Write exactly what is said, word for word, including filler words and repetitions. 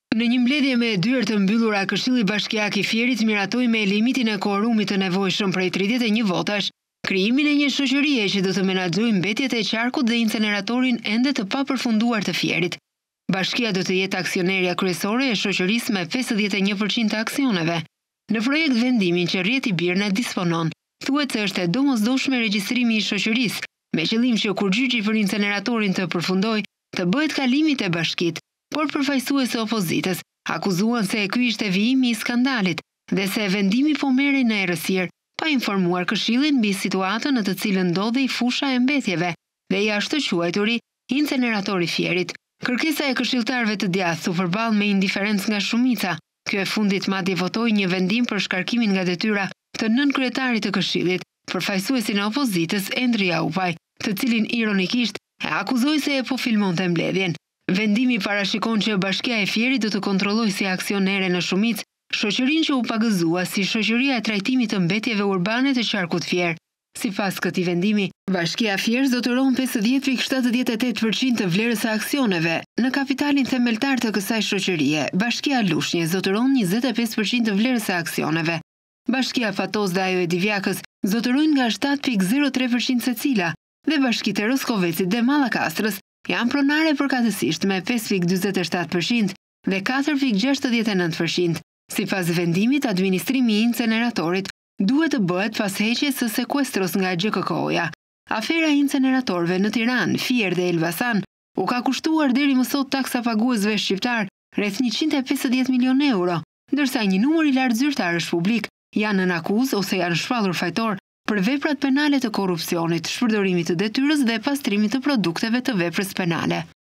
Në një mbledhje me dyert të mbyllura, Këshilli Bashkiak i Fierit miratoi me limitin e kuorumit të nevojshëm prej tridhjetë e një votash, krijimin e një shoqërie që do të menaxhojë mbetjet e qarkut dhe inceneratorin ende të papërfunduar të Fierit. Bashkia do të jetë aksionerja kryesore e shoqërisë me pesëdhjetë e një përqind të aksioneve. Në projekt vendimin që Rjeti Birna disponon, thuhet se është e domosdoshme regjistrimi i shoqërisë, me qëllim që kur gjyqi për inceneratorin të përfundojë, të bëhet kalimi te bashkitë, por përfaqësues e opozitës akuzuan se ky ishte vijimi i skandalit dhe se vendimi po merrej në errësirë, pa informuar Këshillin mbi situatën në të cilën ndodhej fusha e mbetjeve dhe jashtë të quajturi inceneratori Fierit. Kërkesa e këshilltarëve të djathtë u përball me indiferencë nga shumica. Ky e fundit madje votoi një vendim për shkarkimin nga detyra të nënkryetarit të Këshillit, përfaqësuesin e opozitës Endria Upaj, të cilin ironikisht e akuzoi se e po filmonte mbledhjen. Vendimi parashikon që Bashkia e Fierit do të kontrollojë si aksionere në shumicë shoqërinë që u pagëzua si shoqëria e trajtimit të mbetjeve urbane të qarkut Fier. Sipas këtij vendimi, Bashkia Fier zotëron pesëdhjetë pikë shtatëdhjetë e tetë përqind të vlerës së aksioneve. Në kapitalin themeltar të kësaj shoqërie, Bashkia Lushnjë zotëron njëzet e pesë përqind të vlerës së aksioneve. Bashkia Fatos dhe ajo e Divjakës zotërojnë nga shtatë pikë zero tre përqind secila dhe bashkitë e Roskovecit dhe Mallakastrës janë pronare përkatësisht me pesë pikë dyzet e shtatë përqind dhe katër pikë gjashtëdhjetë e nëntë përqind. Sipas vendimit, administrimi i inceneratorit duhet të bëhet pas heqjes së sekuestros nga G K K O-ja. Afera e inceneratorëve në Tiranë, Fier dhe Elbasan u ka kushtuar deri më sot taksa paguesve shqiptar rreth njëqind e pesëdhjetë milion euro, ndërsa një numër i lartë zyrtarësh publik janë në akuzë ose janë shpallur fajtor për veprat penale të korrupsionit, shpërdorimit të detyrës dhe pastrimit të produkteve të veprës penale.